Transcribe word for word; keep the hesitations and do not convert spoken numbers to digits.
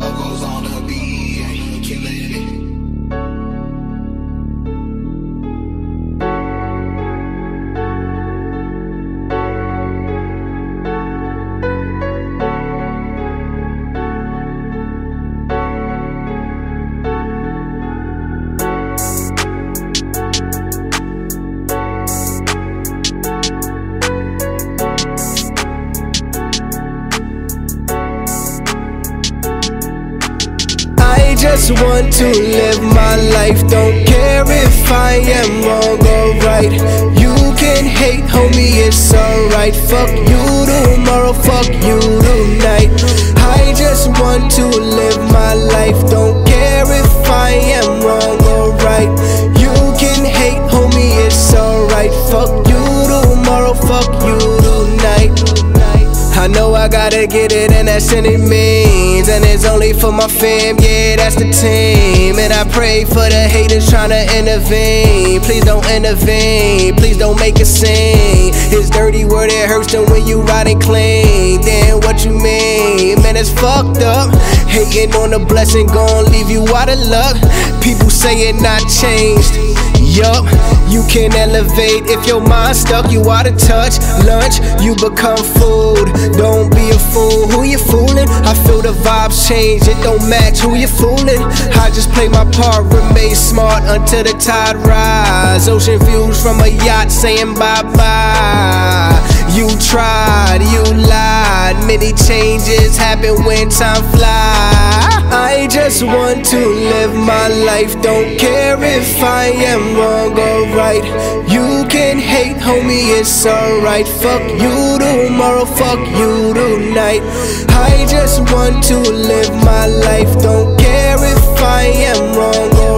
Goes on the beat, yeah, he killing it. I just want to live my life, don't care if I am wrong or right. You can hate, homie, it's alright. Fuck you tomorrow, fuck you tonight. I just want to live my life, don't care if I am wrong or right. You can hate, homie, it's alright. Fuck you tomorrow, fuck you tonight. I know I gotta get it, and that's any means, and it's only for my fam, yeah, that's the team. And I pray for the haters tryna intervene. Please don't intervene, please don't make a scene. It's dirty word, it hurts them when you riding clean. Then what you mean? Man, it's fucked up. Hating on the blessing, gon' leave you out of luck. People say it not changed. Yup, you can elevate if your mind stuck, you out of touch. Lunch, you become food. Don't be a fool, who you fooling? I feel the vibes change, it don't match who you fooling. I just play my part, remain smart until the tide rise. Ocean views from a yacht saying bye-bye. You tried, you lied, many changes happen when time flies. I just want to live my life, don't care if I am wrong or right. You can hate, homie, it's alright. Fuck you tomorrow, fuck you tonight. I just want to live my life, don't care if I am wrong or